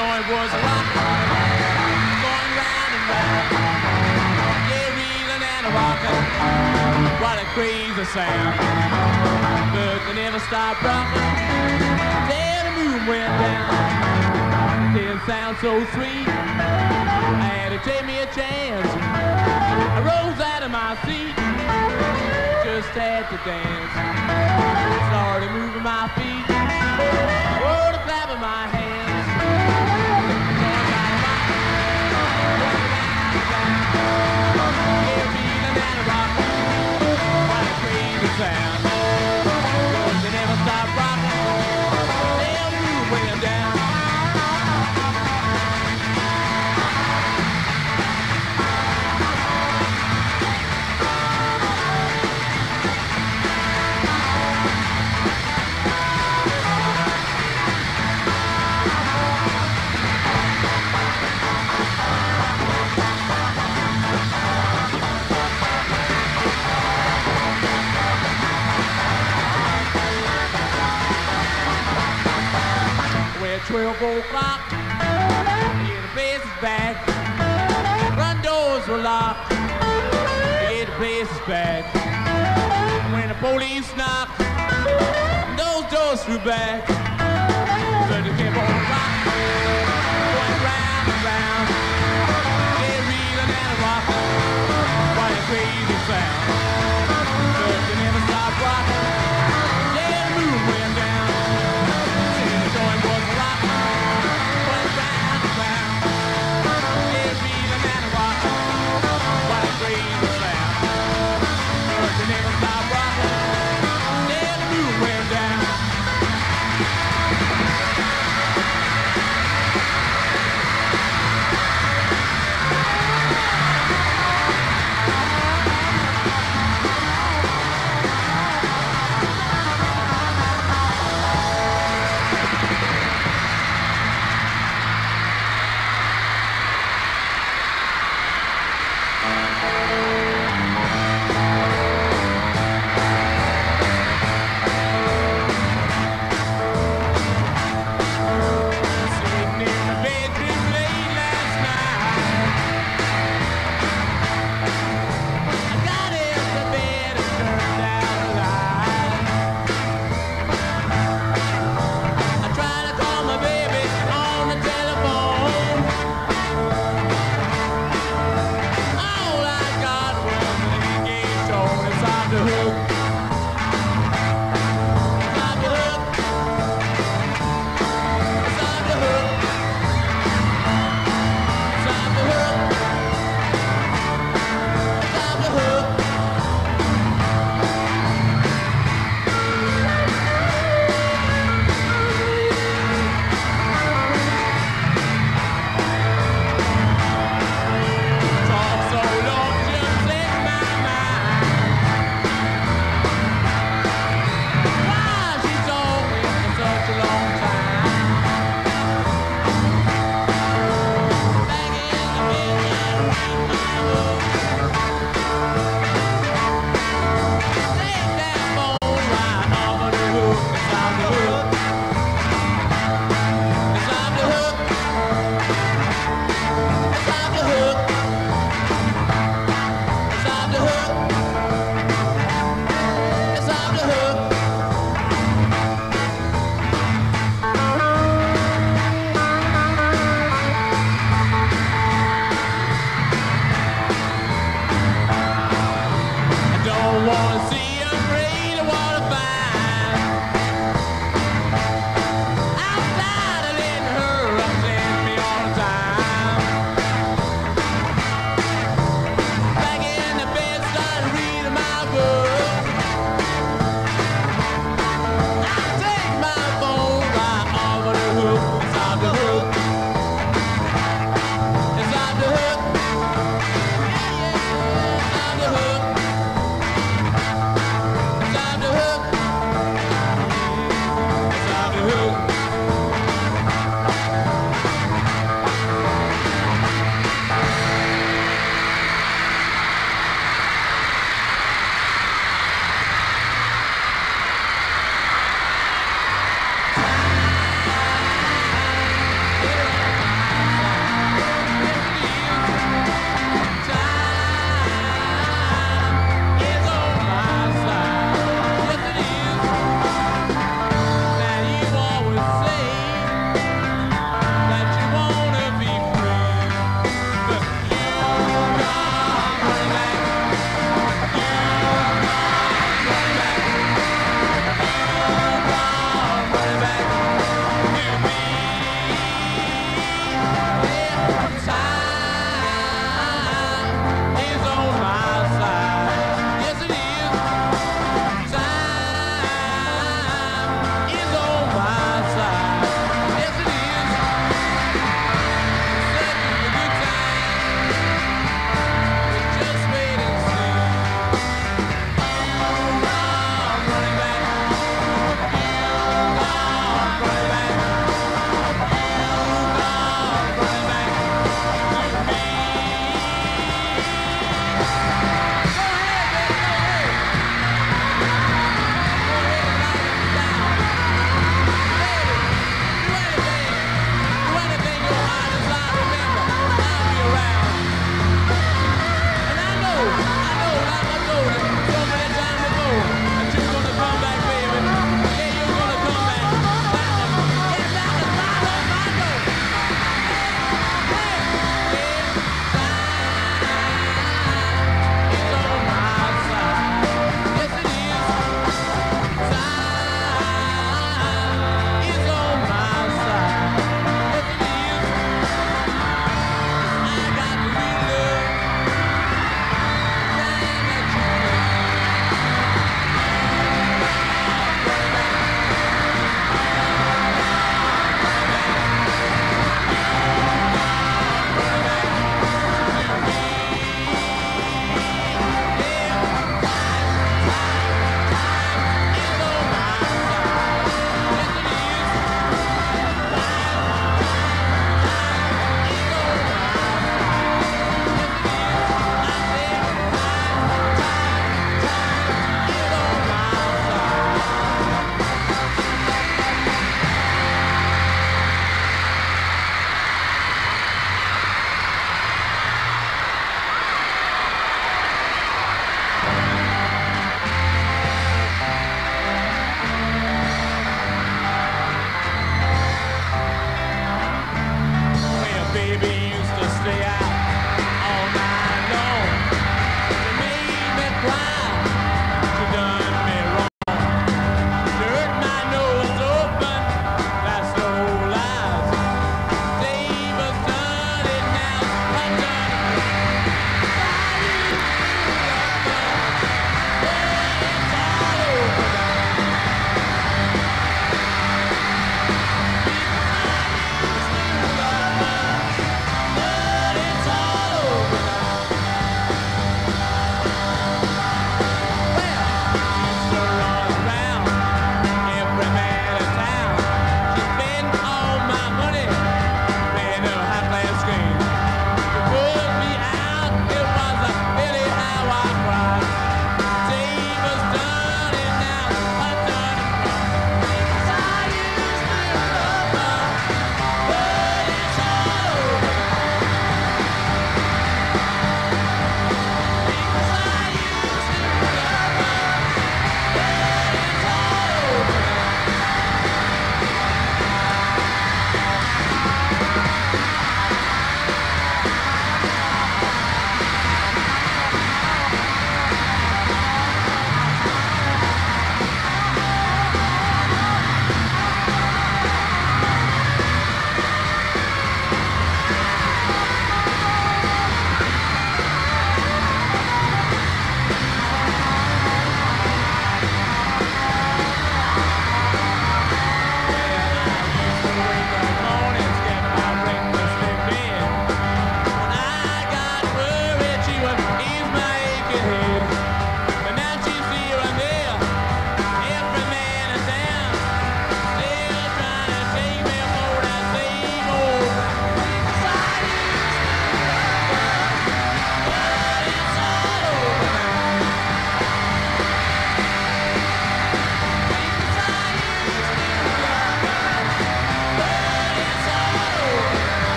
joint was a rock, going round and round. Yeah, reeling and a rocking, what a crazy sound. But they never stopped rocking till the moon went down. It didn't sound so sweet, I had to take me a chance. I rose out of my seat, just had to dance. Started moving my feet, oh, the clapping my hands. Yeah, reeling and a rocking, what a crazy sound. But they never stopped rocking till the moon went down. At 12 o'clock, yeah, the place is back. Front doors were locked, yeah, the place is back. When the police knocked, those doors flew back. So they kept on rocking, going round and round. Yeah, reeling and rocking, what a crazy sound. But they never stopped rocking, yeah, the moon went down. See, the joint was a rock.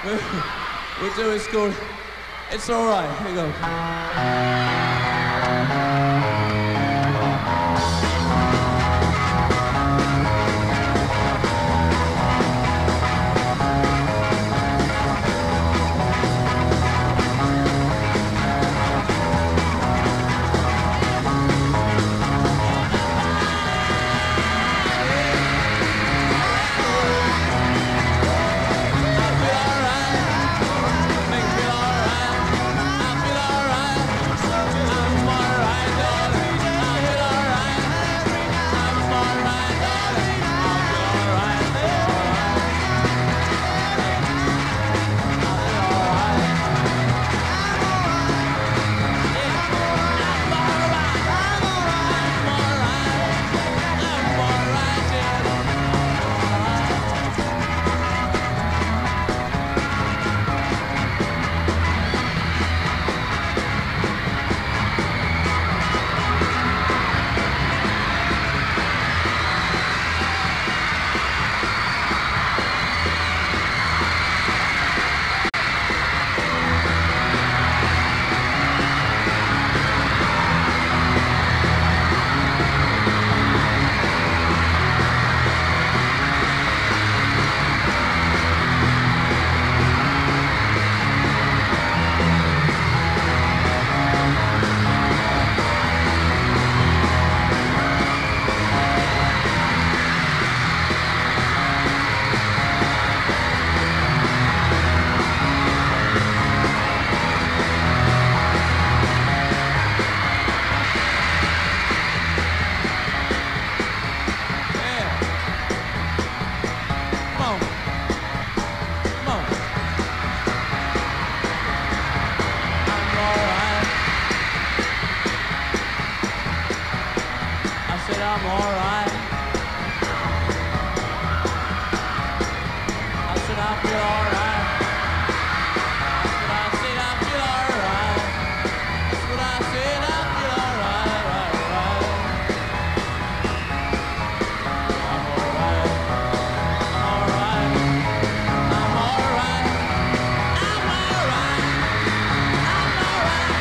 we do. It's called It's Alright. Here you go. I'm alright. I said I feel alright. That's what I said, I feel alright. That's what I said, I feel alright, right. I'm alright. I'm alright. I'm alright. I'm alright. I'm alright.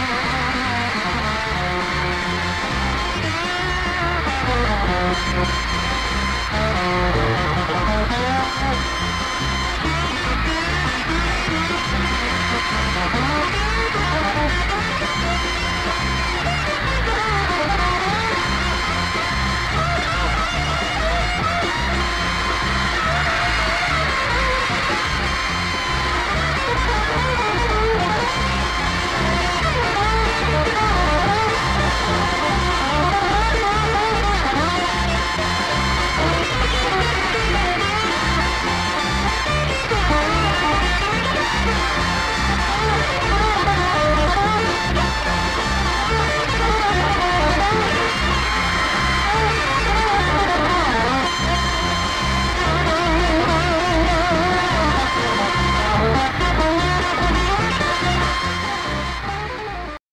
Thank you.